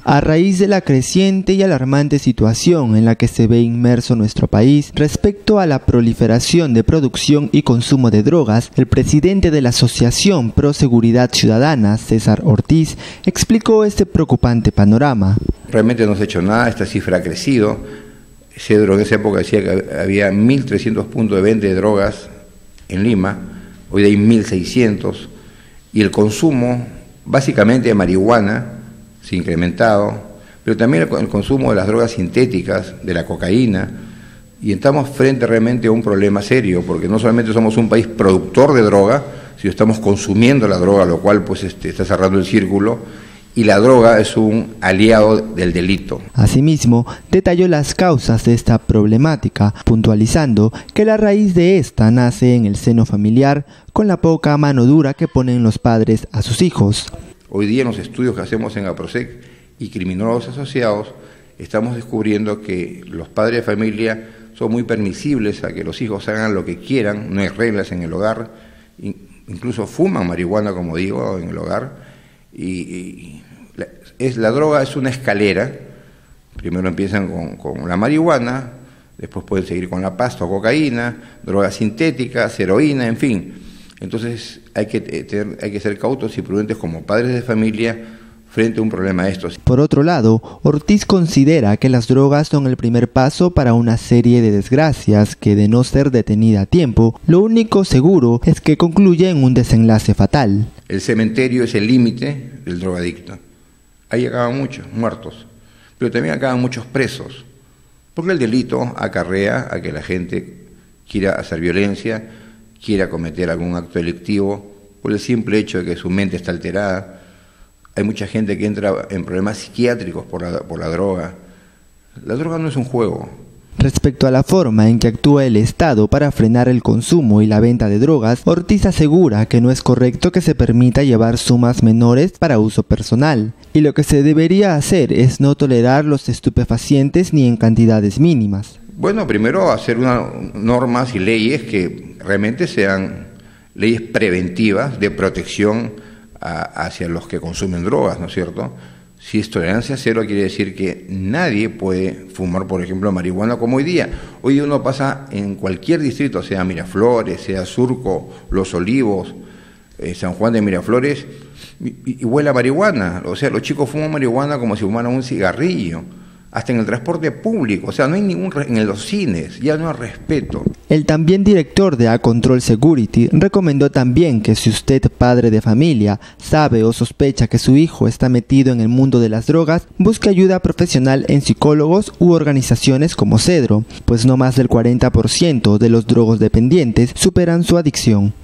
A raíz de la creciente y alarmante situación en la que se ve inmerso nuestro país respecto a la proliferación de producción y consumo de drogas, el presidente de la Asociación Pro Seguridad Ciudadana, César Ortiz, explicó este preocupante panorama. Realmente no se ha hecho nada, esta cifra ha crecido. Cedro en esa época decía que había 1.300 puntos de venta de drogas en Lima, hoy hay 1.600, y el consumo básicamente de marihuana se ha incrementado, pero también el consumo de las drogas sintéticas, de la cocaína, y estamos frente realmente a un problema serio, porque no solamente somos un país productor de droga, sino estamos consumiendo la droga, lo cual pues está cerrando el círculo, y la droga es un aliado del delito. Asimismo, detalló las causas de esta problemática, puntualizando que la raíz de esta nace en el seno familiar, con la poca mano dura que ponen los padres a sus hijos. Hoy día en los estudios que hacemos en APROSEC y criminólogos asociados, estamos descubriendo que los padres de familia son muy permisibles a que los hijos hagan lo que quieran, no hay reglas en el hogar, incluso fuman marihuana, como digo, en el hogar, la droga es una escalera. Primero empiezan con la marihuana, después pueden seguir con la pasta o cocaína, drogas sintéticas, heroína, en fin. Entonces hay que ser cautos y prudentes como padres de familia frente a un problema de estos. Por otro lado, Ortiz considera que las drogas son el primer paso para una serie de desgracias que, de no ser detenida a tiempo, lo único seguro es que concluye en un desenlace fatal. El cementerio es el límite del drogadicto. Ahí acaban muchos muertos, pero también acaban muchos presos, porque el delito acarrea a que la gente quiera hacer violencia, quiera cometer algún acto delictivo por el simple hecho de que su mente está alterada. Hay mucha gente que entra en problemas psiquiátricos por la droga. La droga no es un juego. Respecto a la forma en que actúa el Estado para frenar el consumo y la venta de drogas, Ortiz asegura que no es correcto que se permita llevar sumas menores para uso personal, y lo que se debería hacer es no tolerar los estupefacientes ni en cantidades mínimas. Bueno, primero hacer normas y leyes que realmente sean leyes preventivas de protección hacia los que consumen drogas, ¿no es cierto? Si es tolerancia cero, quiere decir que nadie puede fumar, por ejemplo, marihuana como hoy día. Hoy uno pasa en cualquier distrito, sea Miraflores, sea Surco, Los Olivos, San Juan de Miraflores, y huele a marihuana. O sea, los chicos fuman marihuana como si fumaran un cigarrillo. Hasta en el transporte público, o sea, no hay en los cines, ya no hay respeto. El también director de A-Control Security recomendó también que si usted, padre de familia, sabe o sospecha que su hijo está metido en el mundo de las drogas, busque ayuda profesional en psicólogos u organizaciones como Cedro, pues no más del 40% de los drogodependientes superan su adicción.